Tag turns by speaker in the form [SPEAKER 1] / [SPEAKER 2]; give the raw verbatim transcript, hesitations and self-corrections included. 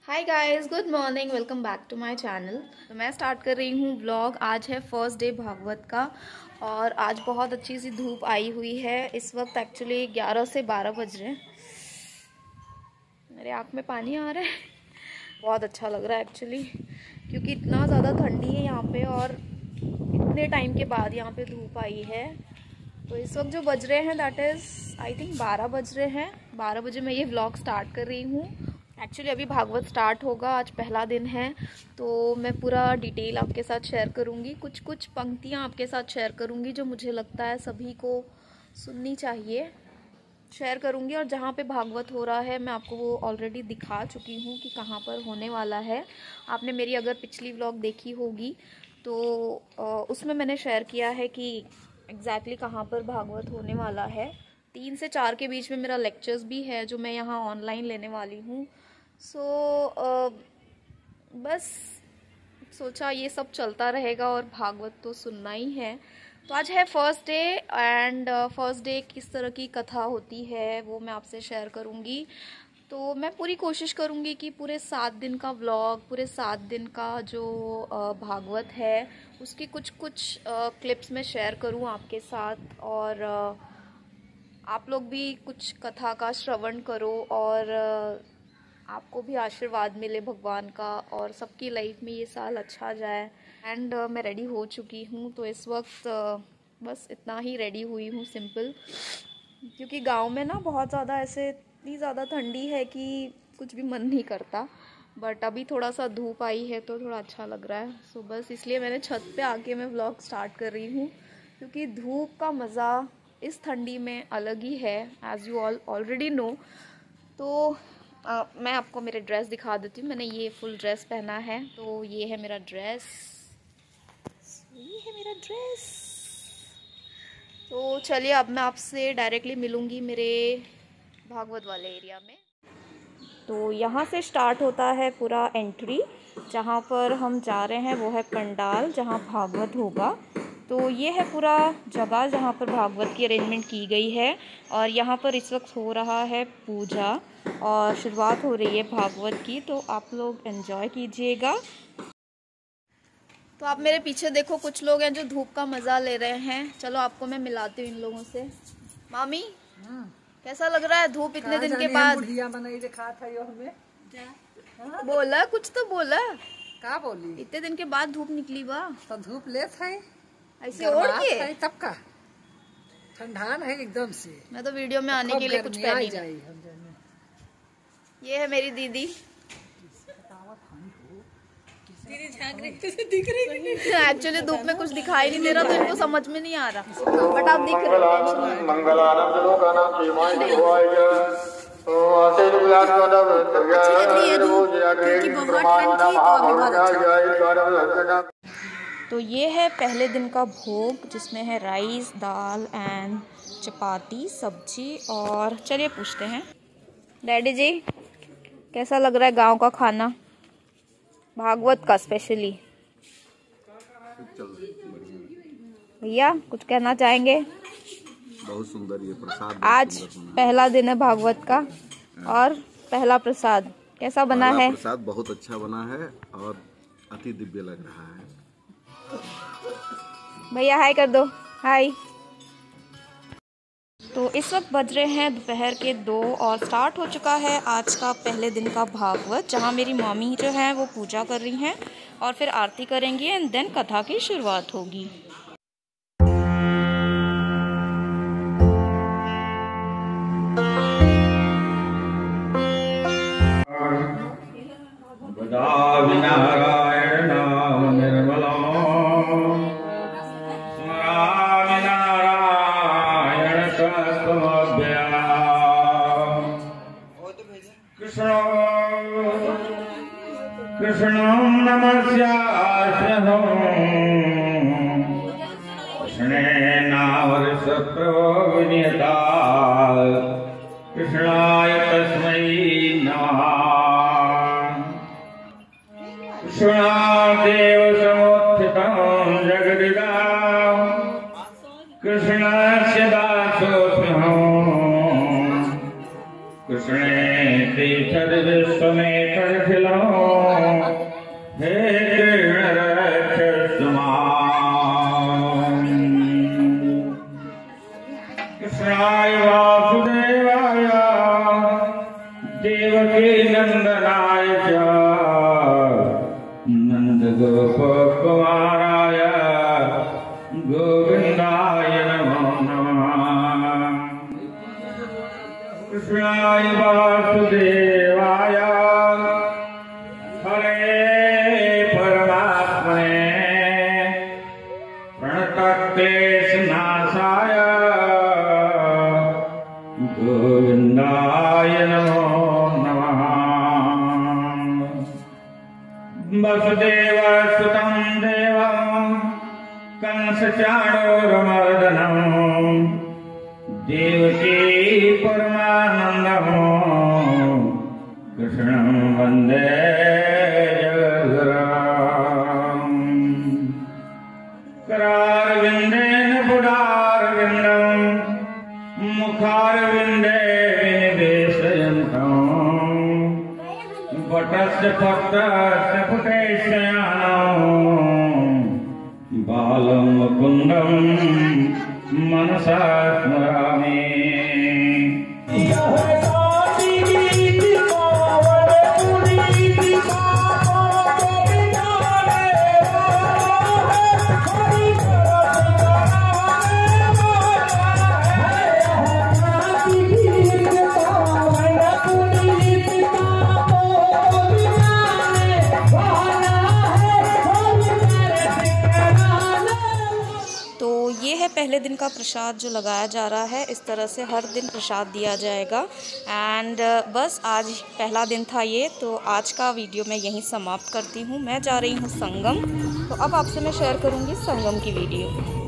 [SPEAKER 1] Hi guys, good morning, welcome back to my channel. तो मैं start कर रही हूँ व्लॉग। आज है फर्स्ट डे भागवत का और आज बहुत अच्छी सी धूप आई हुई है। इस वक्त एक्चुअली ग्यारह से बारह बज रहे हैं। मेरे आँख में पानी आ रहा है। बहुत अच्छा लग रहा है एक्चुअली, क्योंकि इतना ज़्यादा ठंडी है यहाँ पे और इतने टाइम के बाद यहाँ पे धूप आई है। तो इस वक्त जो बज रहे हैं दैट इज़ आई थिंक बारह बज रहे हैं। बारह बजे मैं ये व्लॉग स्टार्ट कर रही हूँ। एक्चुअली अभी भागवत स्टार्ट होगा, आज पहला दिन है, तो मैं पूरा डिटेल आपके साथ शेयर करूँगी। कुछ कुछ पंक्तियाँ आपके साथ शेयर करूँगी जो मुझे लगता है सभी को सुननी चाहिए, शेयर करूँगी। और जहाँ पे भागवत हो रहा है मैं आपको वो ऑलरेडी दिखा चुकी हूँ कि कहाँ पर होने वाला है। आपने मेरी अगर पिछली व्लॉग देखी होगी तो उसमें मैंने शेयर किया है कि एग्जैक्टली कहाँ पर भागवत होने वाला है। तीन से चार के बीच में मेरा लेक्चर्स भी है जो मैं यहाँ ऑनलाइन लेने वाली हूँ। सो so, uh, बस सोचा ये सब चलता रहेगा और भागवत तो सुनना ही है। तो आज है first day and first day किस तरह की कथा होती है वो मैं आपसे शेयर करूँगी। तो मैं पूरी कोशिश करूँगी कि पूरे सात दिन का व्लॉग, पूरे सात दिन का जो uh, भागवत है उसकी कुछ कुछ क्लिप्स में शेयर करूँ आपके साथ, और uh, आप लोग भी कुछ कथा का श्रवण करो और uh, आपको भी आशीर्वाद मिले भगवान का और सबकी लाइफ में ये साल अच्छा जाए। एंड uh, मैं रेडी हो चुकी हूँ, तो इस वक्त uh, बस इतना ही रेडी हुई हूँ सिंपल, क्योंकि गांव में ना बहुत ज़्यादा ऐसे इतनी ज़्यादा ठंडी है कि कुछ भी मन नहीं करता। बट अभी थोड़ा सा धूप आई है तो थोड़ा अच्छा लग रहा है। सो बस इसलिए मैंने छत पे आके मैं व्लॉग स्टार्ट कर रही हूँ, क्योंकि धूप का मज़ा इस ठंडी में अलग ही है, as you all already know. तो Uh, मैं आपको मेरे ड्रेस दिखा देती हूँ। मैंने ये फुल ड्रेस पहना है, तो ये है मेरा ड्रेस, ये है मेरा ड्रेस। तो चलिए अब मैं आपसे डायरेक्टली मिलूँगी मेरे भागवत वाले एरिया में। तो यहाँ से स्टार्ट होता है पूरा एंट्री। जहाँ पर हम जा रहे हैं वो है पंडाल जहाँ भागवत होगा। तो ये है पूरा जगह जहाँ पर भागवत की अरेंजमेंट की गई है और यहाँ पर इस वक्त हो रहा है पूजा और शुरुआत हो रही है भागवत की। तो आप लोग एंजॉय कीजिएगा। तो आप मेरे पीछे देखो, कुछ लोग हैं जो धूप का मज़ा ले रहे हैं। चलो आपको मैं मिलाती हूँ इन लोगों से। मामी कैसा लग रहा है धूप इतने दिन के बाद? बोला कुछ तो बोला
[SPEAKER 2] का बोली?
[SPEAKER 1] इतने दिन के बाद धूप निकली बा
[SPEAKER 2] तो धूप लेत है
[SPEAKER 1] ऐसे ओढ़ के,
[SPEAKER 2] तब का ठंडान है एकदम से।
[SPEAKER 1] मैं तो वीडियो में आने के लिए कुछ पहनी नहीं। ये है मेरी दीदी।
[SPEAKER 2] दीदी झांक रही तो दिख रही है।
[SPEAKER 1] एक्चुअली धूप में कुछ दिखाई नहीं दे रहा तो इनको समझ में नहीं आ रहा, बट आप दिख रहे हैं। तो ये है पहले दिन का भोग जिसमें है राइस, दाल एंड चपाती, सब्जी। और चलिए पूछते हैं डैडी जी कैसा लग रहा है गांव का खाना, भागवत का स्पेशली? भैया कुछ कहना चाहेंगे?
[SPEAKER 3] बहुत सुंदर ये प्रसाद।
[SPEAKER 1] आज पहला दिन है भागवत का और पहला प्रसाद कैसा बना है?
[SPEAKER 3] प्रसाद बहुत अच्छा बना है और अति दिव्य लग रहा है।
[SPEAKER 1] भैया हाय कर दो, हाय। तो इस वक्त बज रहे हैं दोपहर के दो और स्टार्ट हो चुका है आज का पहले दिन का भागवत, जहां मेरी मम्मी जो है वो पूजा कर रही हैं और फिर आरती करेंगी एंड देन कथा की शुरुआत होगी।
[SPEAKER 4] कृष्णं नमस्यास्मि कृष्णेनावर्षप्रभुनियता कृष्णाय तस्मै नमः। कृष्णादेव समुत्थितं जगदिदं कृष्णस्य दासोऽस्म्यहम्। कृष्णे तीर्थविश्वमेतदखिलम् नंदनाय च नंद गोप कुमाराय गोविंदाय नमो नमः। कृष्णाय वासुदेवाय हरे परमात्मने प्रणतक्लेशनाशाय गोविंदाय नमो नमः। वसुदेवसुतं देवं कंसचाणूरमर्दनं देवकी परमानन्दं कृष्णं वन्दे जगद्गुरुम्। करारविन्देन पुटारविन्दं मुखारविन्दे विनिवेशयन्तं वटस्य पत्रस्य पुटेशयानं बालं मुकुन्दं मनसा स्मरामि।
[SPEAKER 1] ये है पहले दिन का प्रसाद जो लगाया जा रहा है। इस तरह से हर दिन प्रसाद दिया जाएगा। एंड बस आज पहला दिन था ये, तो आज का वीडियो मैं यहीं समाप्त करती हूँ। मैं जा रही हूँ संगम, तो अब आपसे मैं शेयर करूँगी संगम की वीडियो।